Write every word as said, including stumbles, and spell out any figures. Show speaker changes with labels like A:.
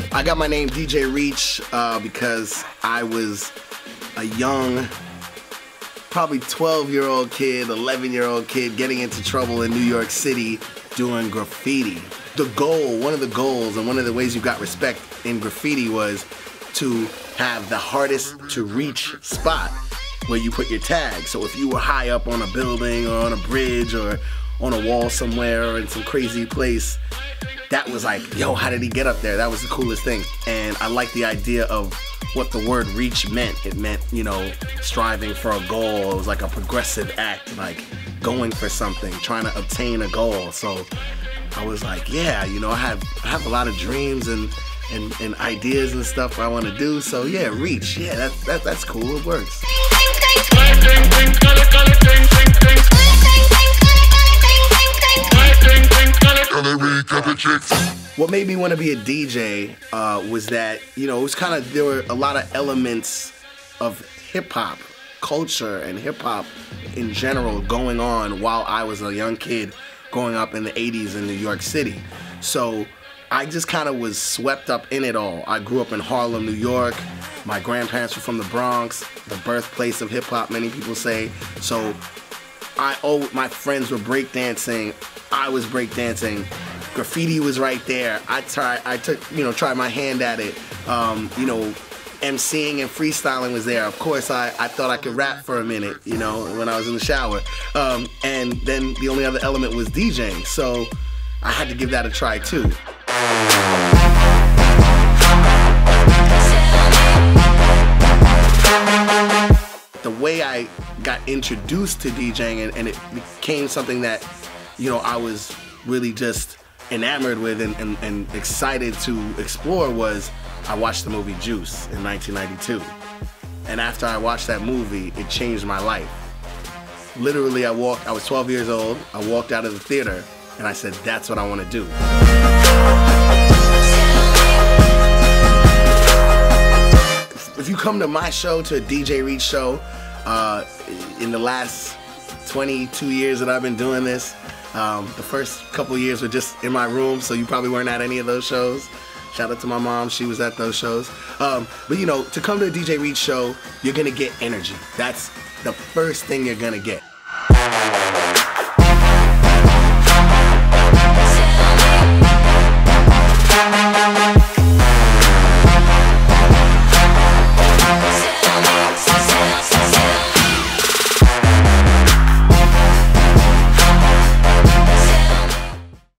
A: I got my name D J Reach uh, because I was a young, probably twelve year old kid, eleven year old kid getting into trouble in New York City doing graffiti. The goal, one of the goals and one of the ways you got respect in graffiti was to have the hardest to reach spot where you put your tag. So if you were high up on a building or on a bridge or on a wall somewhere or in some crazy place, that was like, yo, how did he get up there? That was the coolest thing. And I like the idea of what the word reach meant. It meant, you know, striving for a goal. It was like a progressive act, like going for something, trying to obtain a goal. So I was like, yeah, you know, I have, I have a lot of dreams and, and, and ideas and stuff I want to do. So yeah, reach. Yeah, that, that, that's cool. It works. What made me want to be a D J uh, was that, you know, it was kind of, there were a lot of elements of hip hop culture and hip hop in general going on while I was a young kid growing up in the eighties in New York City. So I just kind of was swept up in it all. I grew up in Harlem, New York. My grandparents were from the Bronx, the birthplace of hip hop, many people say. So I, oh, my friends were breakdancing. I was breakdancing. Graffiti was right there. I tried, I took, you know, tried my hand at it. Um, you know, emceeing and freestyling was there. Of course, I, I thought I could rap for a minute, you know, when I was in the shower. Um, and then the only other element was DJing. So I had to give that a try too. The way I got introduced to DJing and, and it became something that, you know, I was really just enamored with and, and, and excited to explore was I watched the movie Juice in nineteen ninety-two. And after I watched that movie, it changed my life. Literally, I walked, I was twelve years old, I walked out of the theater and I said, that's what I want to do. If you come to my show, to a D J Reach show, uh, in the last twenty-two years that I've been doing this, um, the first couple years were just in my room, so you probably weren't at any of those shows. Shout out to my mom, she was at those shows. Um, but you know, to come to a D J Reach show, you're gonna get energy. That's the first thing you're gonna get.